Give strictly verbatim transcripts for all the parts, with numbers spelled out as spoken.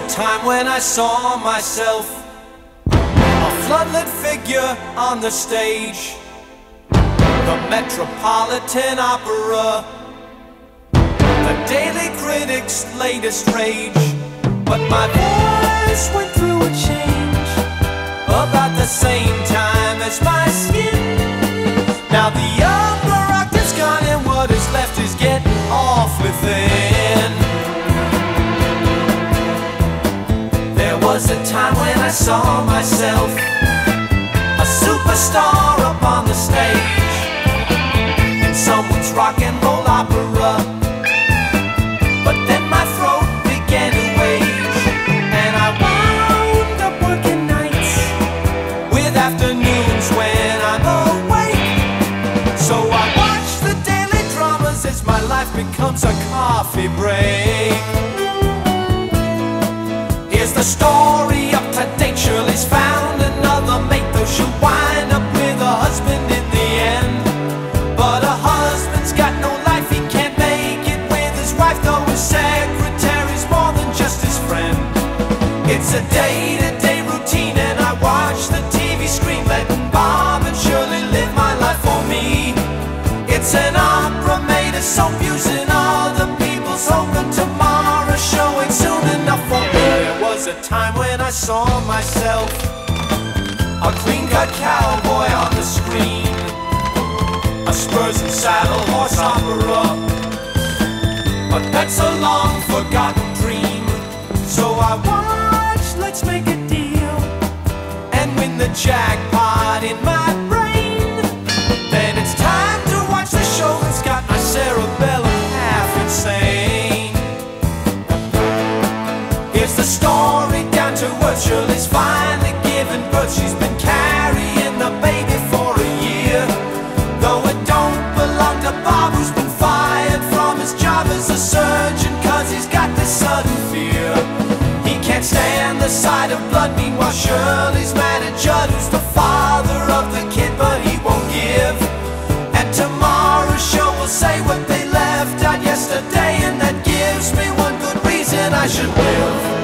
time when I saw myself, a floodlit figure on the stage, the Metropolitan Opera, the Daily Critic's latest rage. But my voice went through a change about the same time as my skin. Now the upper octave's gone and what is left is getting off within. There was a time when I saw myself, a superstar up on the stage, in someone's rock and roll opera. But then my throat began to age, and I wound up working nights with afternoons when I'm awake. So I watch the daily dramas as my life becomes a coffee break. Here's the story up to date. Shirley's found another mate, though she'll wind up with a husband in the end. But a husband's got no life, he can't make it with his wife, though his secretary's more than just his friend. It's a day-to-day routine, and I watch the T V screen, letting Bob and Shirley live my life for me. It's an opera made of soap, using other people's hope, and tomorrow's showing soon enough for me. There was a time when I saw myself, a clean-cut cowboy on the screen, a Spurs and saddle horse opera. But that's a long forgotten dream. So I watched Let's Make a Deal and win the jackpot in my brain. Then it's time to watch the show that's got my cerebellum half insane. Here's the story down to earth. Shirley's finally given birth. She's been carrying the baby for a year, though it don't belong to Bob, who's been fired from his job as a surgeon, cause he's got this sudden fear. He can't stand the sight of blood. Meanwhile Shirley's mad at Judd, who's the father of the kid, but he won't give. And tomorrow's show will say what they left out yesterday, and that gives me one good reason I should live.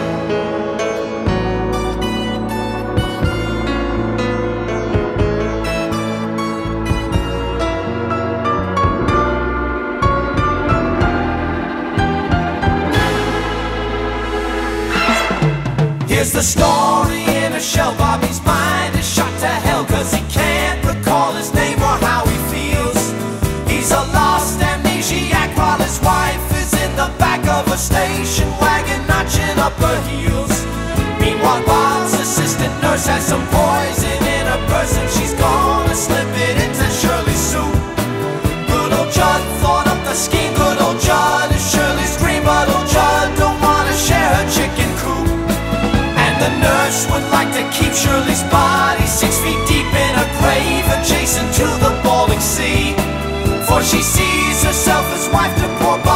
Here's the story in a shell. Bobby's mind is shot to hell, cause he can't recall his name or how he feels. He's a lost amnesiac while his wife is in the back of a station wagon, notching up her heels. Meanwhile Bob's assistant nurse has some poison in her purse, and she's gonna slip it into Shirley's soup. Good old Judd thought up the scheme. Good old Judd is Shirley's dream, but old Judd don't wanna share her chicken coop. The nurse would like to keep Shirley's body six feet deep in a grave adjacent to the bawling sea, for she sees herself as wife to poor